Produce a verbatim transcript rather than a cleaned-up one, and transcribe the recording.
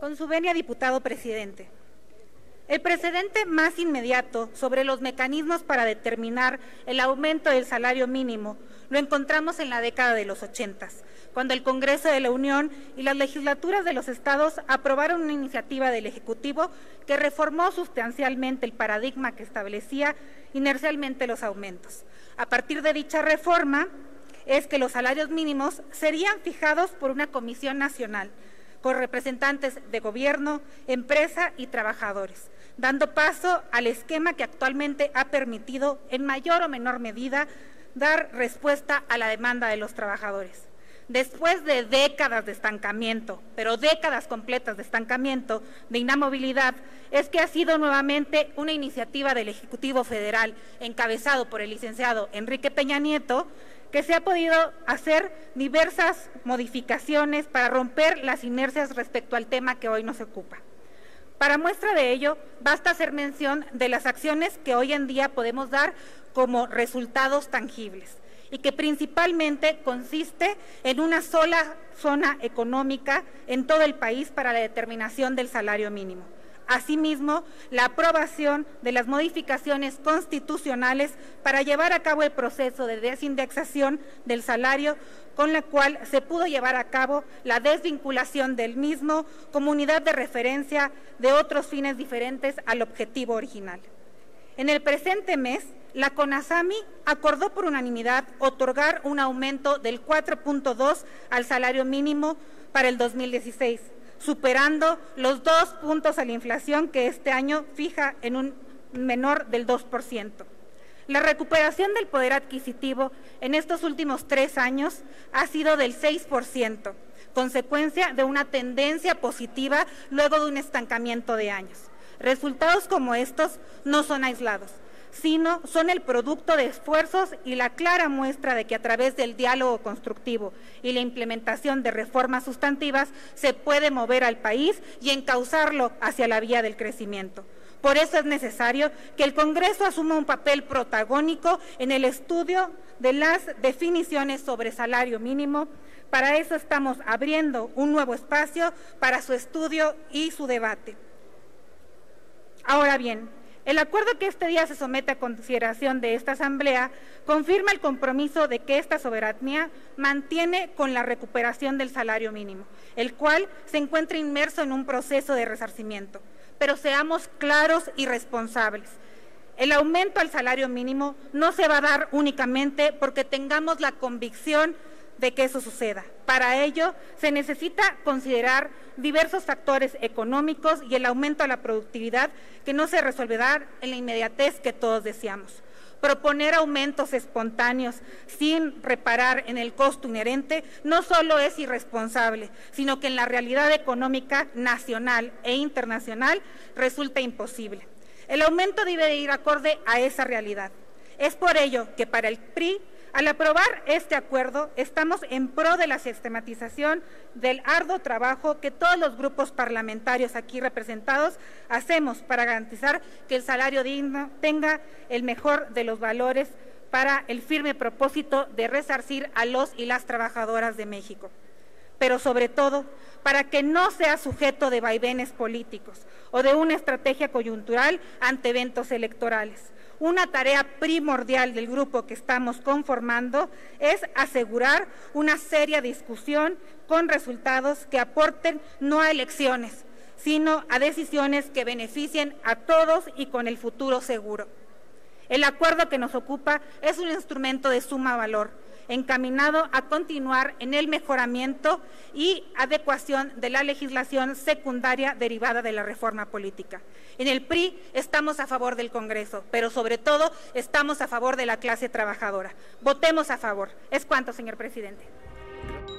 Con su venia, diputado presidente. El precedente más inmediato sobre los mecanismos para determinar el aumento del salario mínimo lo encontramos en la década de los ochentas, cuando el Congreso de la Unión y las legislaturas de los estados aprobaron una iniciativa del Ejecutivo que reformó sustancialmente el paradigma que establecía inercialmente los aumentos. A partir de dicha reforma es que los salarios mínimos serían fijados por una comisión nacional, con representantes de gobierno, empresa y trabajadores, dando paso al esquema que actualmente ha permitido, en mayor o menor medida, dar respuesta a la demanda de los trabajadores. Después de décadas de estancamiento, pero décadas completas de estancamiento, de inamovilidad, es que ha sido nuevamente una iniciativa del Ejecutivo Federal, encabezado por el licenciado Enrique Peña Nieto, que se ha podido hacer diversas modificaciones para romper las inercias respecto al tema que hoy nos ocupa. Para muestra de ello, basta hacer mención de las acciones que hoy en día podemos dar como resultados tangibles y que principalmente consiste en una sola zona económica en todo el país para la determinación del salario mínimo. Asimismo, la aprobación de las modificaciones constitucionales para llevar a cabo el proceso de desindexación del salario, con la cual se pudo llevar a cabo la desvinculación del mismo como unidad de referencia de otros fines diferentes al objetivo original. En el presente mes, la CONASAMI acordó por unanimidad otorgar un aumento del cuatro punto dos al salario mínimo para el dos mil dieciséis, superando los dos puntos a la inflación que este año fija en un menor del dos por ciento. La recuperación del poder adquisitivo en estos últimos tres años ha sido del seis por ciento, consecuencia de una tendencia positiva luego de un estancamiento de años. Resultados como estos no son aislados, sino son el producto de esfuerzos y la clara muestra de que a través del diálogo constructivo y la implementación de reformas sustantivas se puede mover al país y encauzarlo hacia la vía del crecimiento. Por eso es necesario que el Congreso asuma un papel protagónico en el estudio de las definiciones sobre salario mínimo. Para eso estamos abriendo un nuevo espacio para su estudio y su debate. Ahora bien, el acuerdo que este día se somete a consideración de esta Asamblea confirma el compromiso de que esta soberanía mantiene con la recuperación del salario mínimo, el cual se encuentra inmerso en un proceso de resarcimiento. Pero seamos claros y responsables. El aumento al salario mínimo no se va a dar únicamente porque tengamos la convicción de que eso suceda. Para ello, se necesita considerar diversos factores económicos y el aumento a la productividad que no se resolverá en la inmediatez que todos deseamos. Proponer aumentos espontáneos sin reparar en el costo inherente no solo es irresponsable, sino que en la realidad económica nacional e internacional resulta imposible. El aumento debe ir acorde a esa realidad. Es por ello que para el P R I, al aprobar este acuerdo, estamos en pro de la sistematización del arduo trabajo que todos los grupos parlamentarios aquí representados hacemos para garantizar que el salario digno tenga el mejor de los valores para el firme propósito de resarcir a los y las trabajadoras de México. Pero sobre todo, para que no sea sujeto de vaivenes políticos o de una estrategia coyuntural ante eventos electorales. Una tarea primordial del grupo que estamos conformando es asegurar una seria discusión con resultados que aporten no a elecciones, sino a decisiones que beneficien a todos y con el futuro seguro. El acuerdo que nos ocupa es un instrumento de suma valor, encaminado a continuar en el mejoramiento y adecuación de la legislación secundaria derivada de la reforma política. En el P R I estamos a favor del Congreso, pero sobre todo estamos a favor de la clase trabajadora. Votemos a favor. Es cuanto, señor presidente.